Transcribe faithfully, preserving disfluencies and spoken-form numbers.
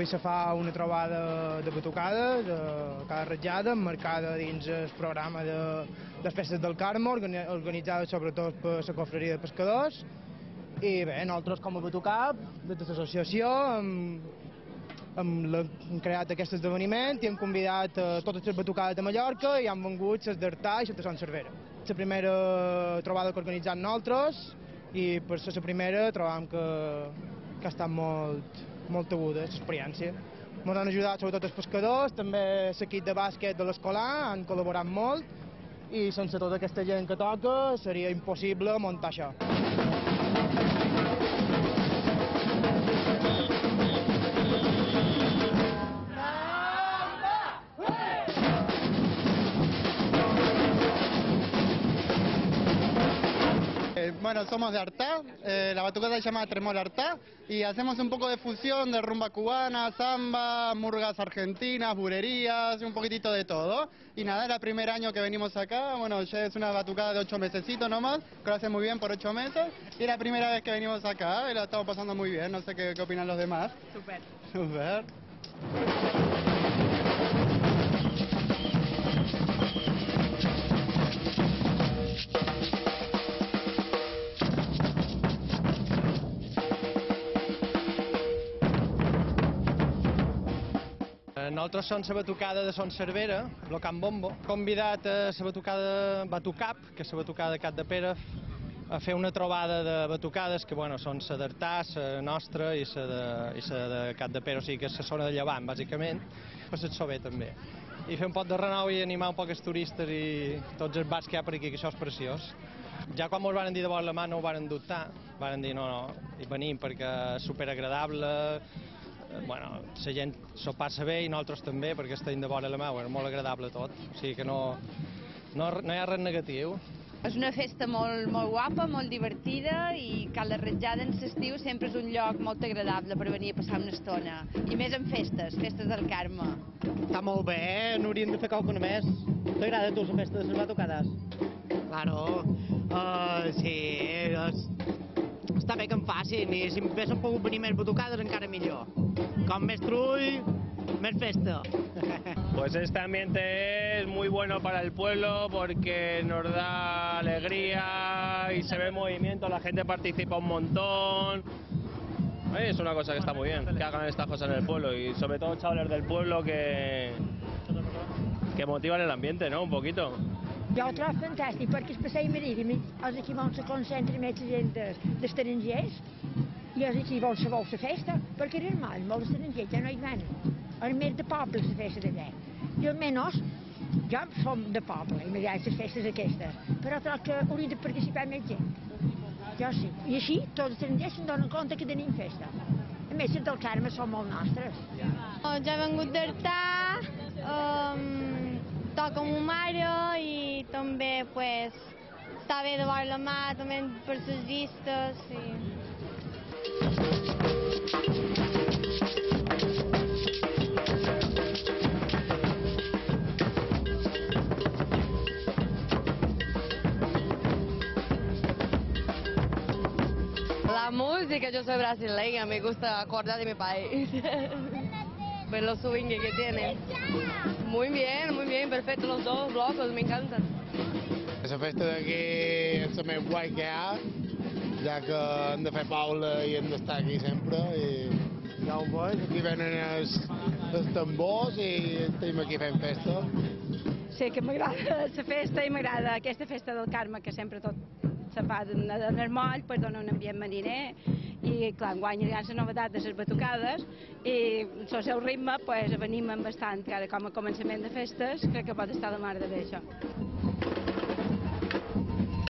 avui se fa una trobada de batucades a cada ratllada, emmarcada dins el programa de les festes del Carme, organitzada sobretot per la confraria de pescadors. I bé, nosaltres com a Batucap, des de l'associació, hem, hem, hem creat aquest esdeveniment i hem convidat a totes les batucades de Mallorca i han vengut les d'Artà i les de Son Cervera. La primera trobada que organitzem nosaltres i per ser la primera trobam que, que ha estat molt, molt aguda l'experiència. Ens han ajudat sobretot els pescadors, també l'equip de bàsquet de l'escolar han col·laborat molt i sense tota aquesta gent que toca seria impossible muntar això. Bueno, somos de Artà, eh, la batucada se llama Tremol Artà y hacemos un poco de fusión de rumba cubana, samba, murgas argentinas, bulerías, un poquitito de todo. Y nada, es el primer año que venimos acá, bueno, ya es una batucada de ocho mesecitos nomás, que lo hace muy bien por ocho meses. Y es la primera vez que venimos acá y la estamos pasando muy bien, no sé qué, qué opinan los demás. Super. Super. Nosaltres som la batucada de Son Cervera, el Camp Bombo. Convidat a la batucada Batucap, que és la batucada de Cap de Pere, a fer una trobada de batucades que bueno, són la d'Artà, la nostra i la de, i la de Cap de Pere, o sigui que és la zona de Llevant, bàsicament, per ser Sober també. I fer un poc de renou i animar un poc els turistes i tots els bars que hi ha per aquí, que això és preciós. Ja quan ens van dir de vora la mà no ho van dubtar, van dir no, no, i venim perquè és superagradable, bueno, la gent s'ho passa bé i nosaltres també, perquè estem de vora la mà, és molt agradable tot, o sigui que no, no, no hi ha res negatiu. És una festa molt, molt guapa, molt divertida i Cala Ratjada en l'estiu sempre és un lloc molt agradable per venir a passar una estona. I més en festes, festes del Carme. Està molt bé, n'hauríem de fer qualcuna més. T'agrada a tu la festa de les batucades? Claro, uh, sí, és... està bé que en facin i si haguéssim pogut venir més batucades encara millor. Com més trull, més festa. Pues este ambiente es muy bueno para el pueblo porque nos da alegría y se ve movimiento, la gente participa un montón. Es una cosa que está muy bien, que hagan estas cosas en el pueblo y sobre todo chavales del pueblo que, que motivan el ambiente, ¿no? Un poquito. Jo ho trobo fantàstic perquè el passeig marítim és aquí on se concentra més la gent d'estrangers i és aquí on se vol la festa perquè és normal, molts estrangers ja no hi van. És més de poble la festa d'allà. I almenys jo som de poble i m'agraden les festes aquestes, però trobo que hauria de participar més gent. Jo sí. I així tots els estrangers se'n donen compte que tenim festa. A més, les del Carme són molt nostres. Ja he vengut d'Artà, um, toca amb ma mare i també pues, està bé de veure la mà, també per les vistes. I... La música, yo soy brasileña, me gusta acordar de mi país. Ver los swing que tienen. Muy bien, muy bien, perfecto los dos blocos, me encantan. La festa d'aquí és la més guai que hi ha, ja que hem de fer paula i hem d'estar aquí sempre. I ja ho veus, aquí venen els, els tambors i estem aquí fent festa. Sí, que m'agrada la festa i m'agrada aquesta festa del Carme, que sempre tot se fa en el moll, pues dona un ambient mariner i clar, enguany hi ha la novetat de les batucades i el seu ritme pues, venim bastant, que ara com a començament de festes crec que pot estar la mar de bé això.